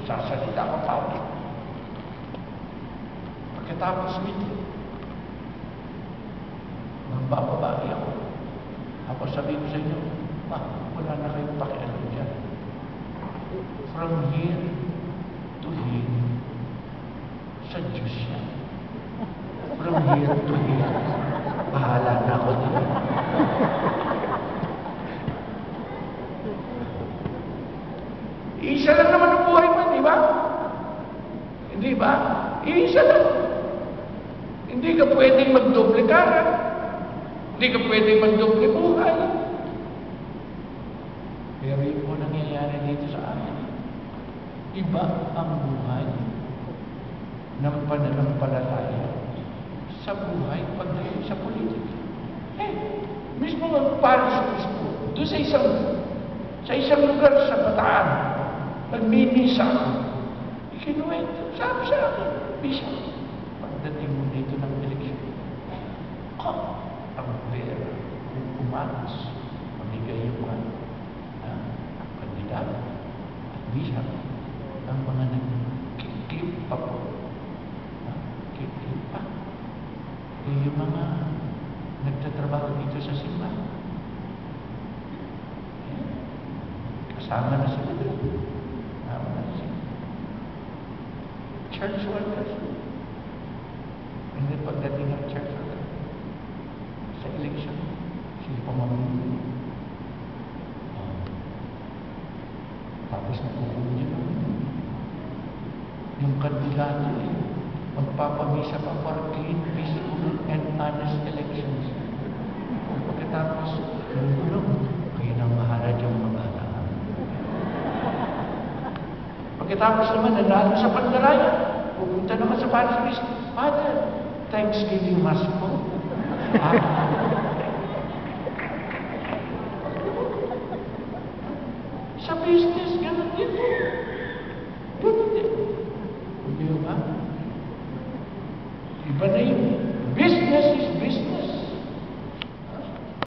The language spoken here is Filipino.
sasalita ka public. Pagkatapos nito, magbababagi ako. Ako sabihin ko sa inyo, wala na kayong pakialam dyan. From here to here, sa Diyos yan. From here to here, bahala na ako dito. Isa lang naman ang buhay mo, di ba? Hindi ba? Isa lang. Hindi ka pwedeng magdoble kara. Hindi ka pwedeng magdoble buhay. Pero yun po nangyayari dito sa amin. Iba ang buhay ng pananampalataya sa buhay pagdating sa politika. Mismo magparis mismo, doon sa isang lugar sa Bataan, nagmimisa ako. Ikinuwento, sabi sa akin, misa. Pagdating mo dito ng eleksyon, ang pera, kung umakas, mamigay yung kandidato at bisa, ang mga nagkikip pa po. Kikip pa. Yung mga nagtatrabaho dito sa simbahan. Kasama na sila. Kasama na sila. Church workers. Hindi pagdating ng church workers. Sa election, sila pamamili. Tapos nakukunin niya yung kandidato magpapamisa pa for clean, peaceful, and honest elections. Pagkatapos, kayo nang mahala diyang mag-aalahan. Pagkatapos naman, nanalo sa Pandaraya, pupunta naman sa Paris Christ, Father, Thanksgiving Mass po. Sa business, ganun din po. Ganun din. Hindi ba? Iba na yun.